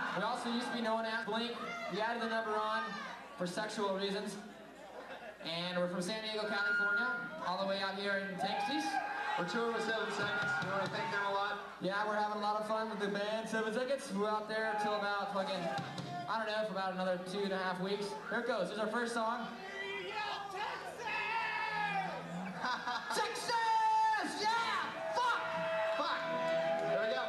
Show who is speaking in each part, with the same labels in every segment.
Speaker 1: We also used to be known as Blink. We added the number on for sexual reasons. And we're from San Diego, California, all the way out here in Texas.
Speaker 2: We're touring with 7 Seconds. We want to thank them a lot.
Speaker 1: Yeah, we're having a lot of fun with the band 7 Seconds. We're out there till about fucking, I don't know, for about another 2.5 weeks. Here it goes. Here's our first song. Texas! Yeah! Fuck!
Speaker 2: Fuck! There we go.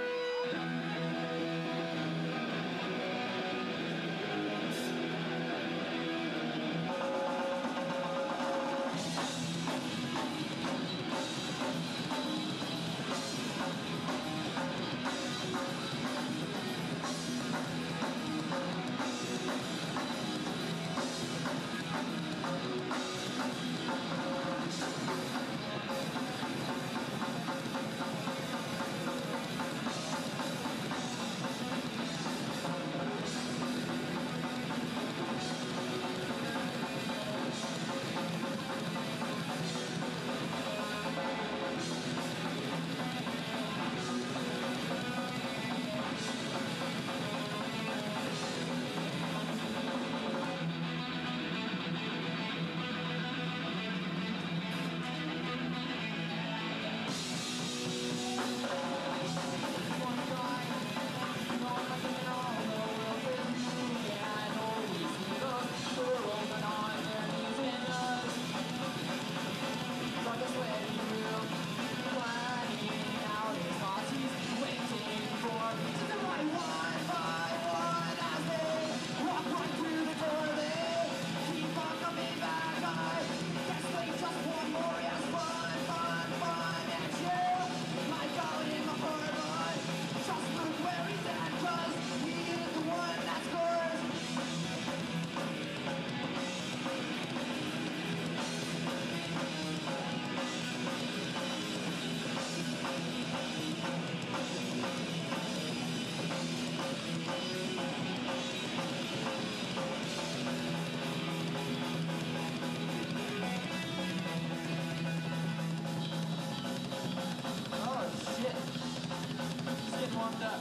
Speaker 1: Warmed up.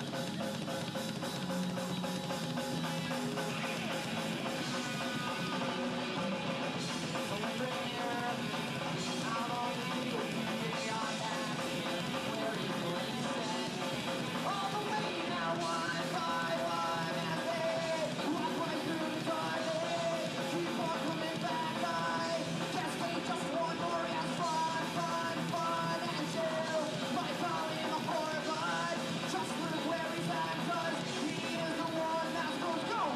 Speaker 1: All the way now, one by one, as they walk right through the garden. Keep on coming back, I guess we just want more as fun, fun, fun, and chill. My calling a horror, but just look where he's at, 'cause he is the one that's gonna go.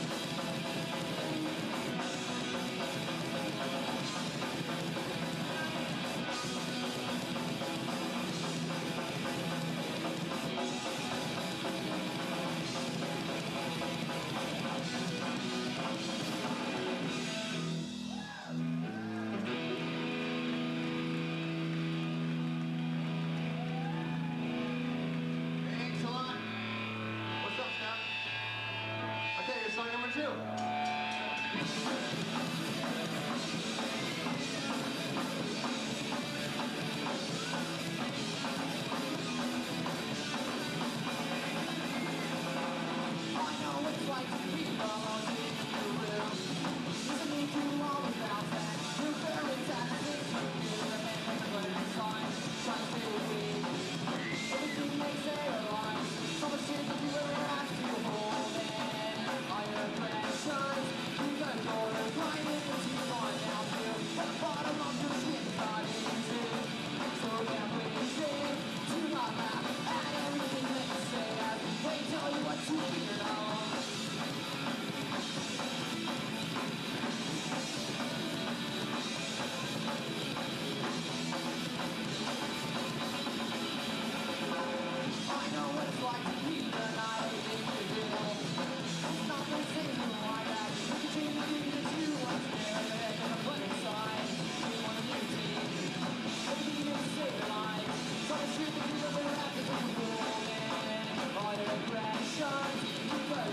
Speaker 2: Thanks a lot. What's up, Scott? Okay, here's song number 2.
Speaker 1: I know it's like to be alone in the room. Listening to all the sounds that you're very taxing. You're the man with the glitter sign, trying to believe everything they say are lies. So much shit that you ever have to hold in. All your aggressions, you got your blindness, and you gone down to the bottom of your shit, not easy. So yeah, please sing, do not laugh at everything that you say as they tell you what to figure out. I know what it's like to be the night individual. It's not the same like that. You can change the thing that you want to do. And the funny side, you want a new team. Everything you say lies. So the shit that you ever have to do, man. All your aggressions, you got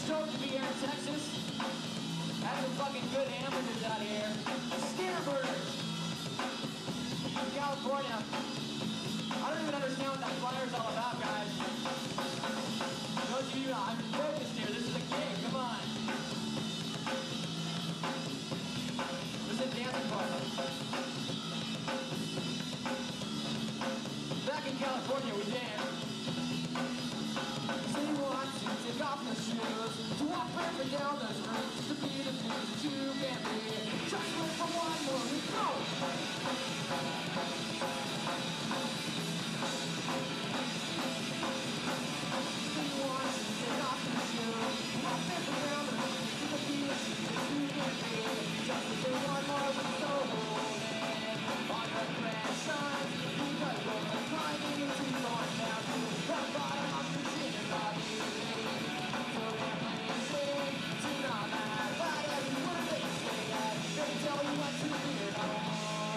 Speaker 1: stoked to be here in Texas. Had some fucking good hamburgers out here. Skinner burgers. In California. I don't even understand what that flyer's all about, guys. Don't you, I'm focused here. This is a gig. Come on. This is a dancing party. Back in California, we dance. Say what to take off your shoes, to walk barefoot down the street, to be the things that you can be. Just wait for one more to go. Say what to take off your shoes, to walk barefoot down the street, to be the things that you can be. Just wait for one more to go. On the crash signs, because we're climbing into your down to the bottom of the city lobby. So they're playing sing, to not mad, but every word they say, they tell you what to do on.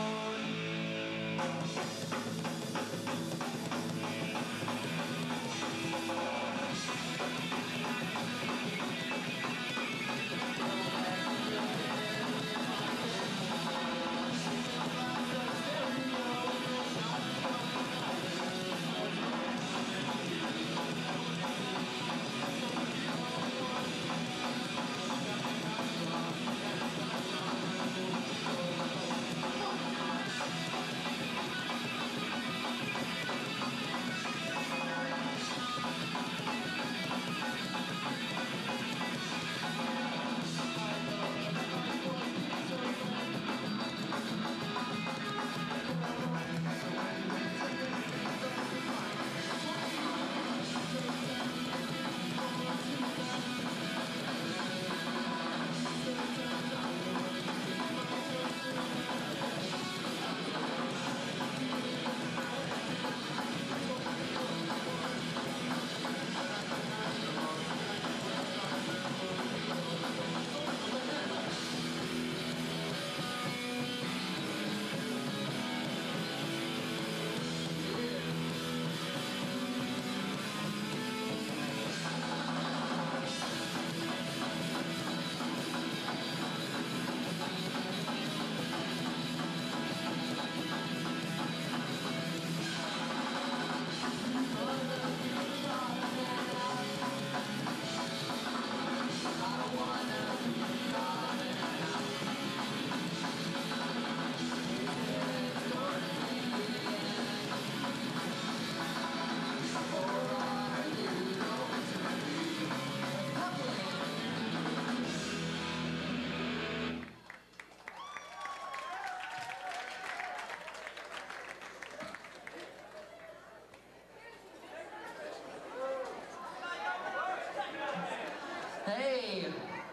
Speaker 1: Hey,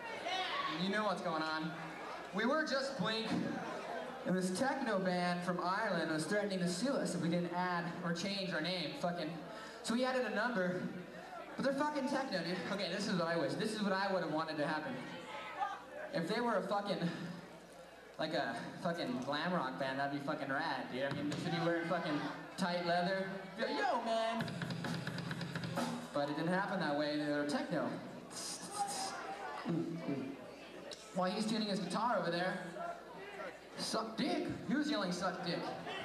Speaker 1: you know what's going on. We were just Blink, and this techno band from Ireland was threatening to sue us if we didn't add or change our name. So we added a number, but they're fucking techno, dude. Okay, this is what I wish. This is what I would have wanted to happen. If they were a fucking, like a fucking glam rock band, that'd be fucking rad, dude. I mean, they should be wearing fucking tight leather. Be like, yo, man. But it didn't happen that way. They were techno. While he's tuning his guitar over there, suck dick. He was yelling suck dick.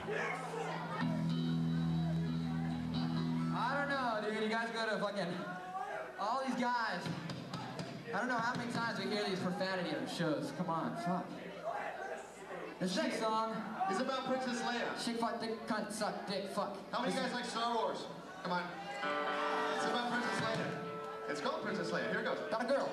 Speaker 1: I don't know, dude. You guys go to fucking, all these guys. I don't know how many times we hear these profanity at shows. Come on, fuck. This next song
Speaker 2: It's about Princess Leia.
Speaker 1: shake, fuck, dick, cunt, suck, dick, fuck.
Speaker 2: How many guys like Star Wars? Come on. It's about Princess Leia. It's called Princess Leia. Here it goes.
Speaker 1: Got a girl.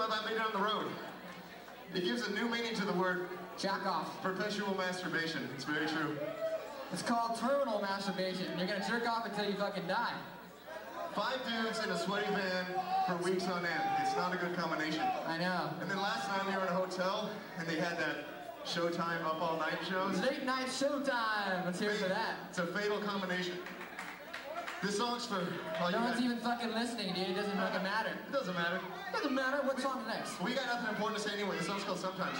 Speaker 2: about that later down the road. He gives a new meaning to the word
Speaker 1: jack off.
Speaker 2: Perpetual masturbation. It's very true.
Speaker 1: It's called terminal masturbation. You're gonna jerk off until you fucking die.
Speaker 2: 5 dudes in a sweaty van for weeks on end. It's not a good combination.
Speaker 1: I know.
Speaker 2: And then last time we were in a hotel and they had that Showtime Up All Night shows.
Speaker 1: Late night showtime. Let's hear it for that.
Speaker 2: It's a fatal combination. This song's for all you
Speaker 1: No one's
Speaker 2: guys.
Speaker 1: even fucking listening, dude. It doesn't fucking matter.
Speaker 2: It doesn't matter.
Speaker 1: Doesn't matter. What song's next?
Speaker 2: We got nothing important to say anyway. The song's called Sometimes.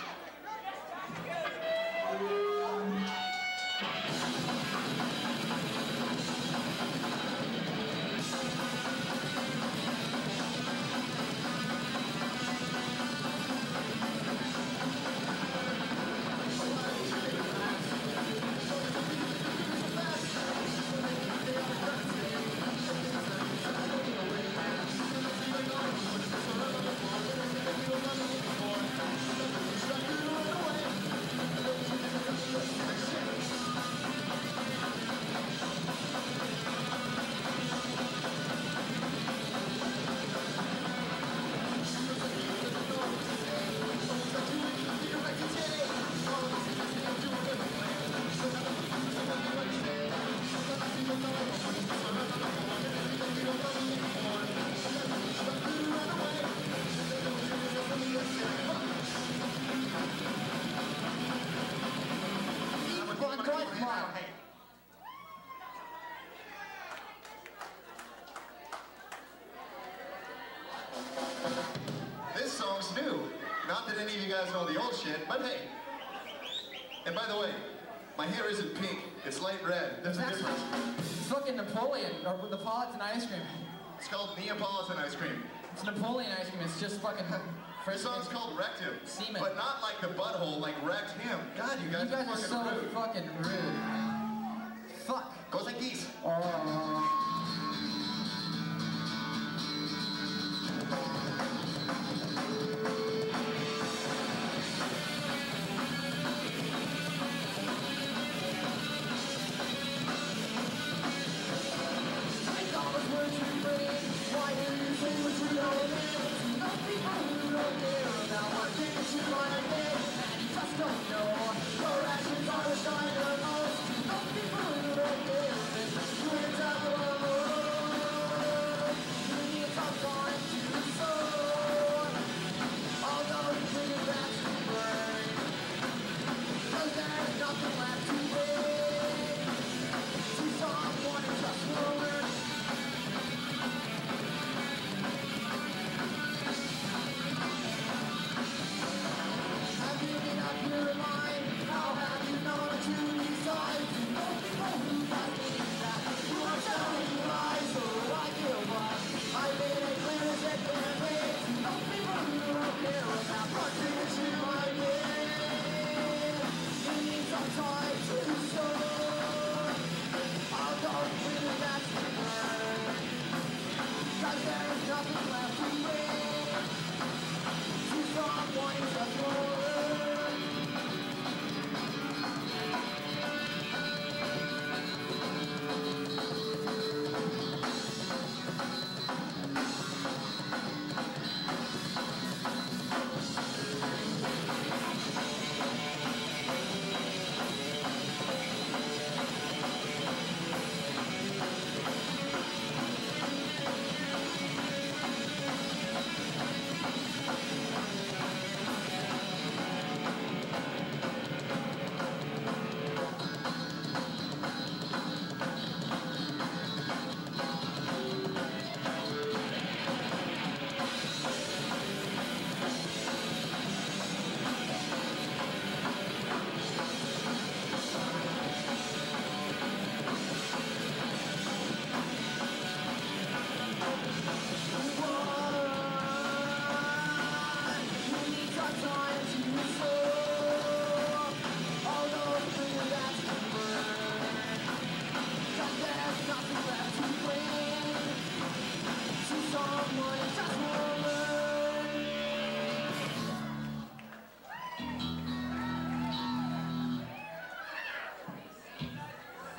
Speaker 2: This song's new. Not that any of you guys know the old shit, but hey. And by the way, my hair isn't pink, it's light red. There's a difference.
Speaker 1: It's fucking Napoleon, or Neapolitan ice cream.
Speaker 2: It's called Neapolitan ice cream.
Speaker 1: It's Napoleon ice cream, it's just fucking...
Speaker 2: This song's called Wrecked Him.
Speaker 1: Semen.
Speaker 2: But not like the butthole, like Wrecked Him. God, you guys
Speaker 1: are
Speaker 2: are
Speaker 1: so
Speaker 2: fucking rude.
Speaker 1: fucking rude. Fuck.
Speaker 2: Goes like these.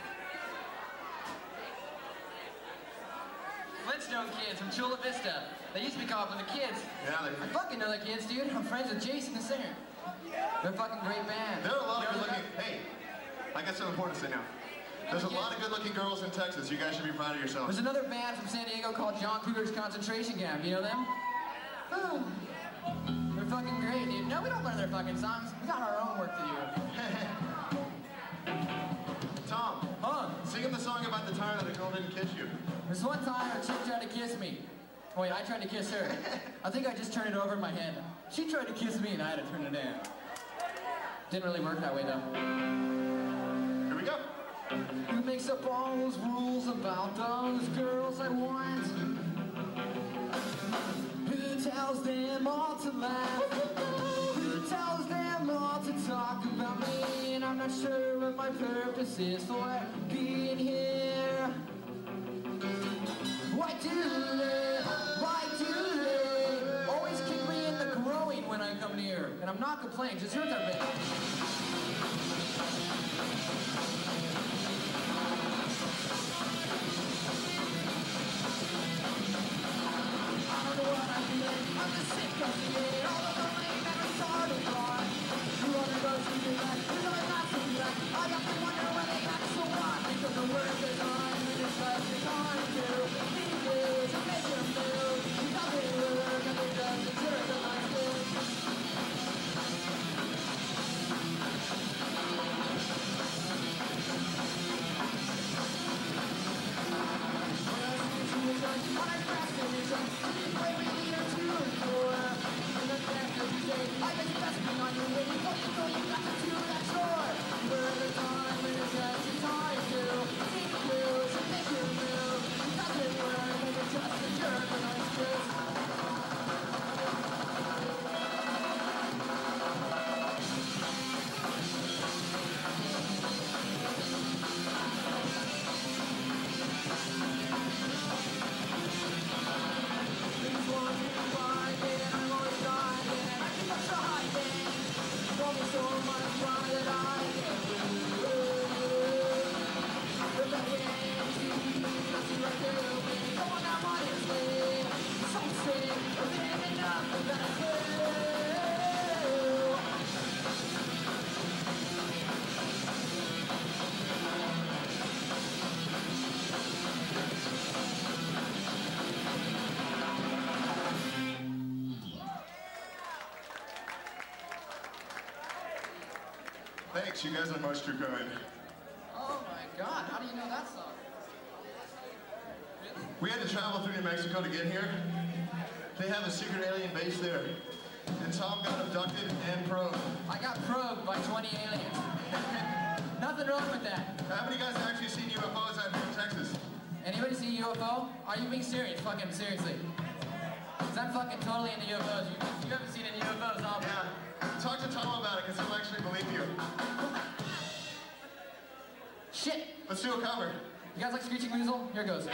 Speaker 1: Flintstone Kids from Chula Vista. They used to be called the Kids.
Speaker 2: Yeah,
Speaker 1: I fucking know the Kids, dude. I'm friends with Jason, the singer. They're a fucking great band.
Speaker 2: There are a lot of good-looking... Hey, I got something important to say now. There's a lot of good-looking girls in Texas. You guys should be proud of yourselves.
Speaker 1: There's another band from San Diego called John Cougar's Concentration Camp. You know them? They're fucking great, dude. No, we don't learn their fucking songs. We got our own work to do.
Speaker 2: Tom.
Speaker 1: Huh?
Speaker 2: Sing him the song about the time that a girl didn't kiss you.
Speaker 1: This one time a chick tried to kiss me. Oh, wait, I tried to kiss her. I think I just turned it over in my head. She tried to kiss me and I had to turn it down. Didn't really work that way, though.
Speaker 2: Here we go.
Speaker 1: Who makes up all those rules about those girls I want? Who tells them all to laugh? Who tells them all to talk about me? And I'm not sure what my purpose is for being here. Why do they always kick me in the groin when I come near? And I'm not complaining, just hurt their bit. I'm just sick of the air, all of the rain that we started on. You wanna go to the back, you know I'm not too back. I got to wonder where they act so on. Because the work is on, and it's like it's on to make it to make them move. Because they work, and they just deserve the life I guess that's been on your way. Before you go, you got to do that chore. Where the time when it's just your time to make moves and make your move. Because it works, and you're just a jerk, and it's just. Things want to find it, and I'm always dying, and I keep on trying. Told me so much pride that I can't lose. But that ain't easy, nothing right there to me. Going out honestly, so sick of living up that I feel.
Speaker 2: Thanks, you guys are much too kind.
Speaker 1: Oh my God, how do you know that song? Really?
Speaker 2: We had to travel through New Mexico to get here. They have a secret alien base there. And Tom got abducted and probed.
Speaker 1: I got probed by 20 aliens. Nothing wrong with that.
Speaker 2: How many guys have actually seen UFOs out here in Texas?
Speaker 1: Anybody see a UFO? Are you being serious? Fucking seriously. Because I'm fucking totally into UFOs. You haven't seen any UFOs, huh?
Speaker 2: Yeah. Talk to Tom about it, because he'll actually believe you.
Speaker 1: Shit!
Speaker 2: Let's do a cover.
Speaker 1: You guys like Screeching Weasel? Here goes.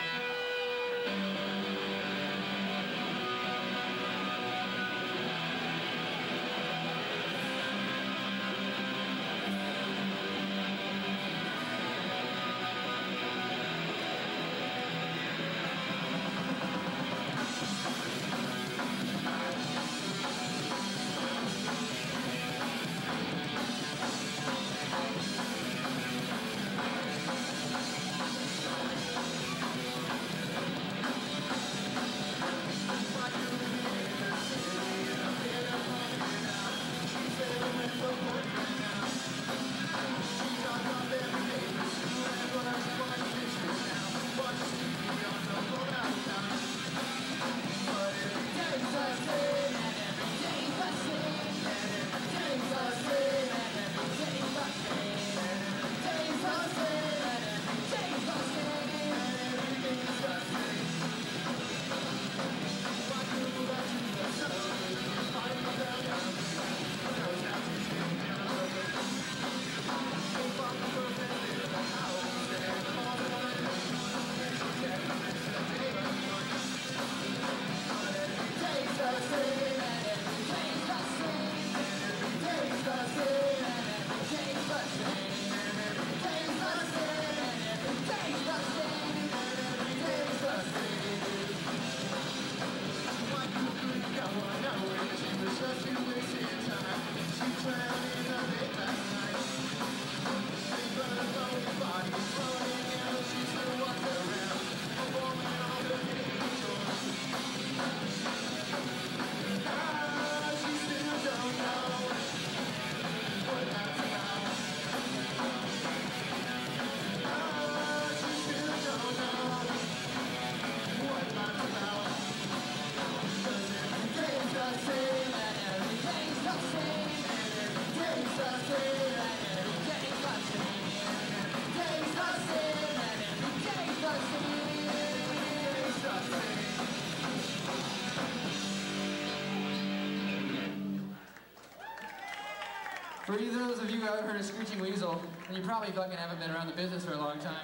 Speaker 1: For those of you who haven't heard of Screeching Weasel, and you probably fucking haven't been around the business for a long time.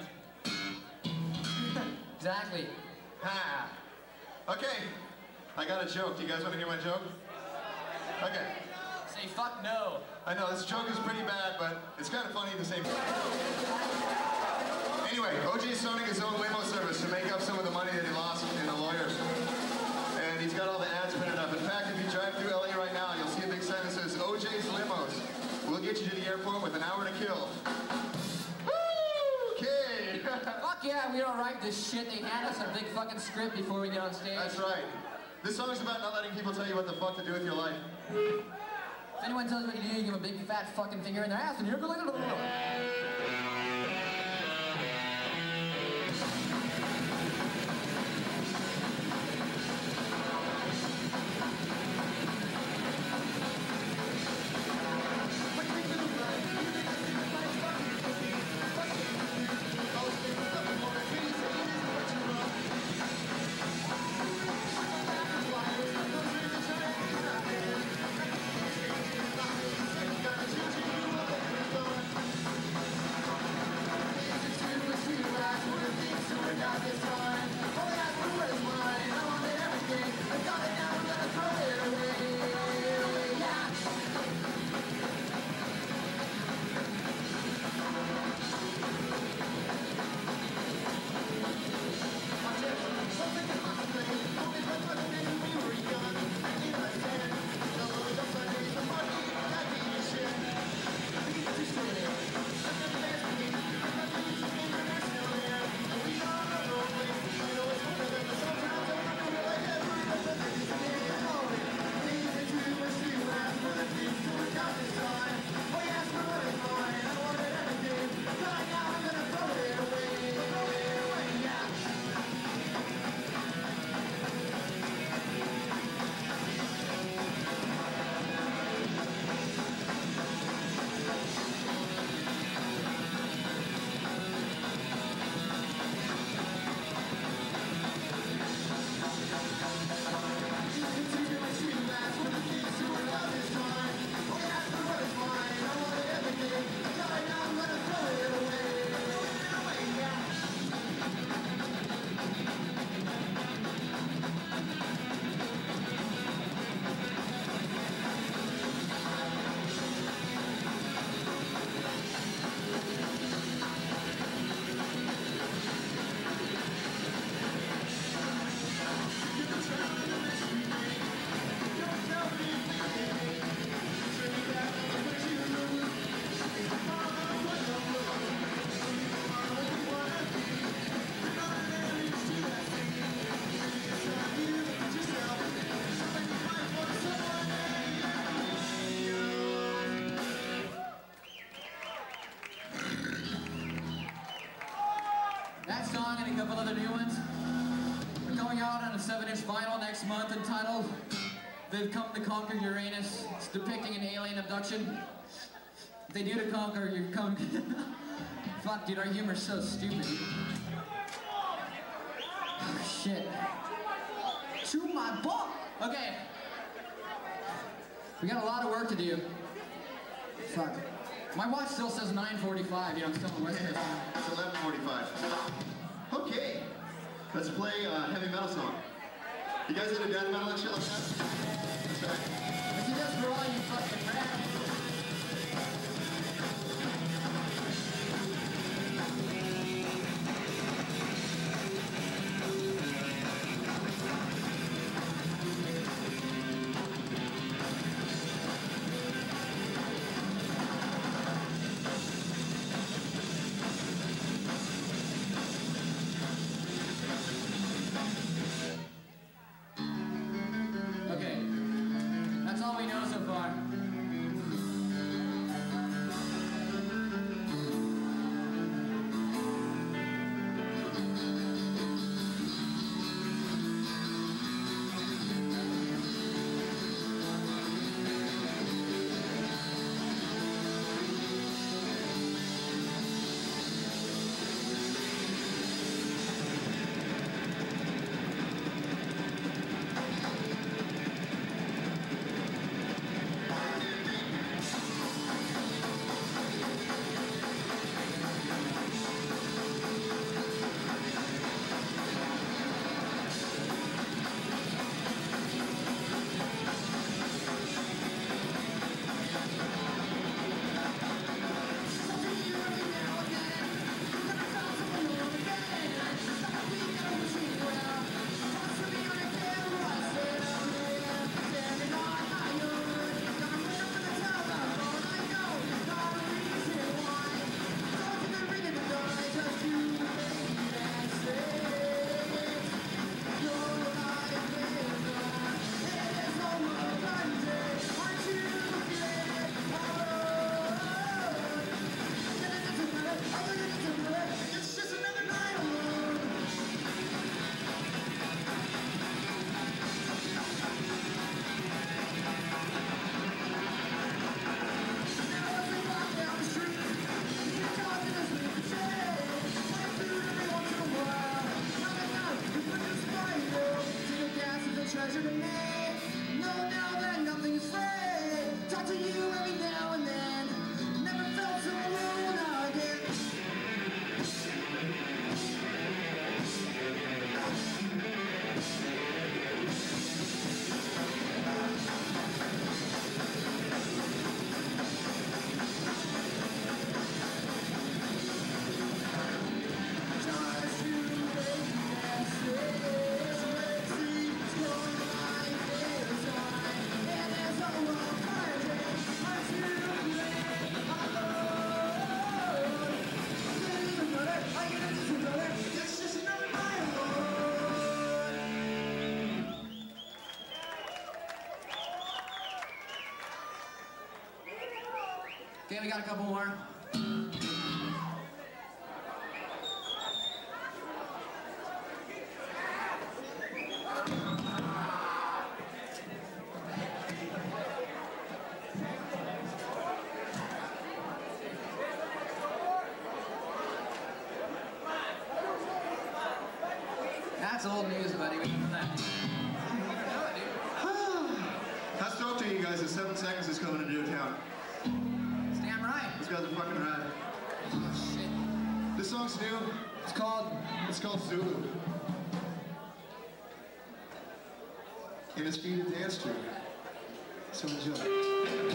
Speaker 1: Exactly.
Speaker 2: Ha! Okay, I got a joke. Do you guys want to hear my joke? Okay.
Speaker 1: Say fuck no.
Speaker 2: I know, this joke is pretty bad, but it's kind of funny at the same time. Anyway, OJ's starting his own limo service to make up some of the money that he lost in the lawyers. And he's got all the ads printed up. In fact, if you drive through LA right now, you'll see a big sign that says, OJ's Limos. We'll get you to the airport with an hour to kill. Woo! Okay!
Speaker 1: Fuck yeah, we don't write this shit. They hand us a big fucking script before we get on stage.
Speaker 2: That's right. This song is about not letting people tell you what the fuck to do with your life.
Speaker 1: If anyone tells you what to do, you give them a big fat fucking finger in their ass and you're going to That song and a couple other new ones are going out on a 7-inch vinyl next month entitled They've Come to Conquer Uranus. It's depicting an alien abduction. If they do to conquer, you come... Fuck, dude, our humor's so stupid. Oh, shit. To my butt! Okay. We got a lot of work to do. Fuck. My watch still says 9:45, you know, I'm still on West Coast.
Speaker 2: It's 11:45. Okay, let's play a heavy metal song. You guys into death metal and shit like that? That's right.
Speaker 1: I see that's for all you fucking rats. Okay, that's all we know so far. Okay, we got a couple more. That's old news, buddy. We know that.
Speaker 2: How stoked are you guys that 7 Seconds is coming to do town?
Speaker 1: It's damn right.
Speaker 2: These guys are fucking rad.
Speaker 1: Oh, shit.
Speaker 2: This song's new.
Speaker 1: It's called
Speaker 2: Zulu. And it's for you to dance to. So enjoy.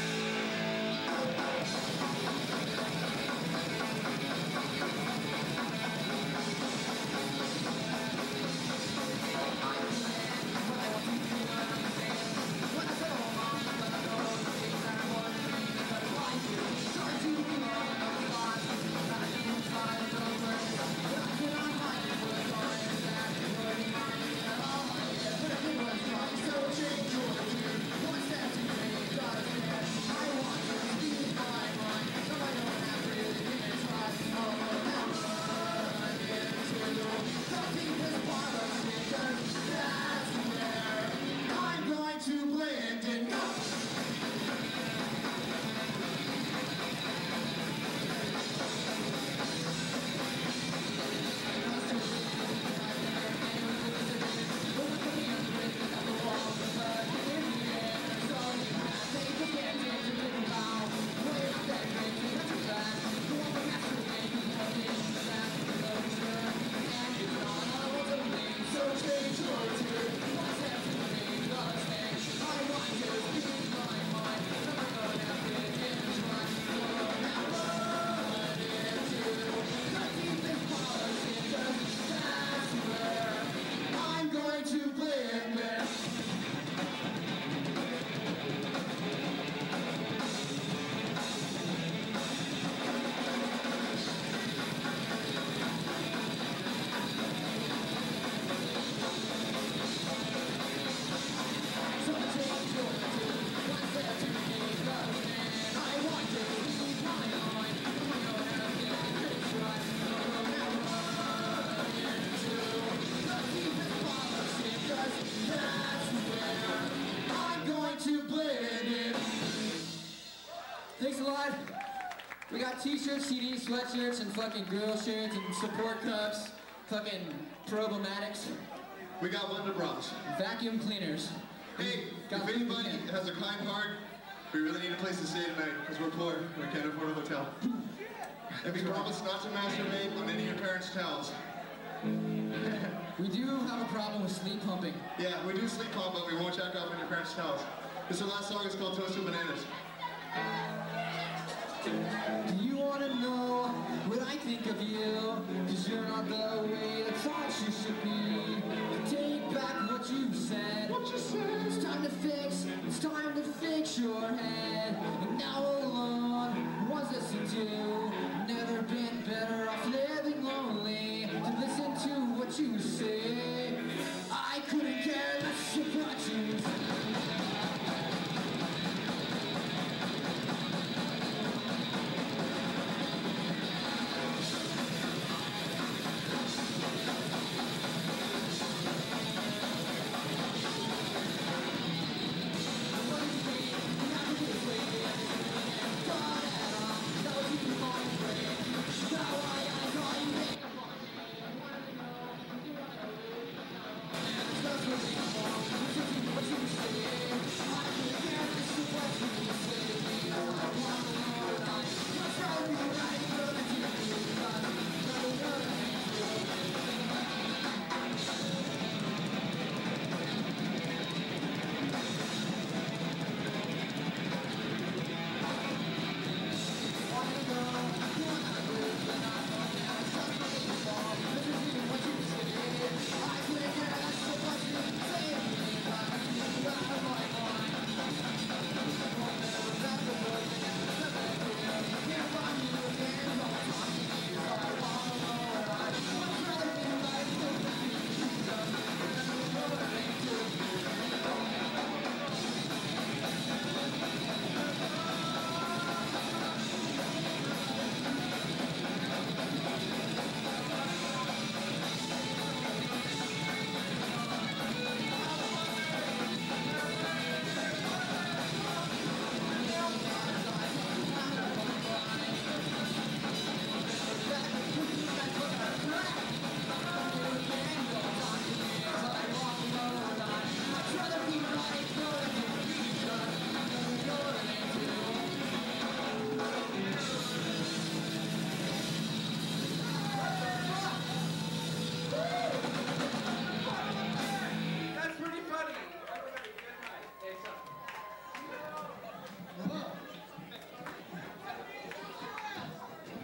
Speaker 1: Thanks a lot. We got t-shirts, CDs, sweatshirts, and fucking girl shirts, and support cups, fucking problematics.
Speaker 2: We got Wonder Bras.
Speaker 1: Vacuum cleaners.
Speaker 2: Hey, if anybody has a kind heart, we really need a place to stay tonight, because we're poor. We can't afford a hotel. And we promise not to masturbate on any of your parents' towels.
Speaker 1: We do have a problem with sleep pumping.
Speaker 2: Yeah, we do sleep pump, but we won't check off on your parents' towels. This is our last song. It's called Toasted Bananas.
Speaker 1: Do you want to know what I think of you? Cause you're not the way I thought you should be. Take back what you said. It's time to fix your head. And now alone, what's this to do? Never been better off living lonely. To listen to what you say, I couldn't care less about you.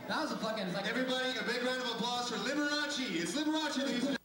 Speaker 1: That was a fucking, like...
Speaker 2: Everybody, a big round of applause for Liberace. It's Liberace, ladies and gentlemen.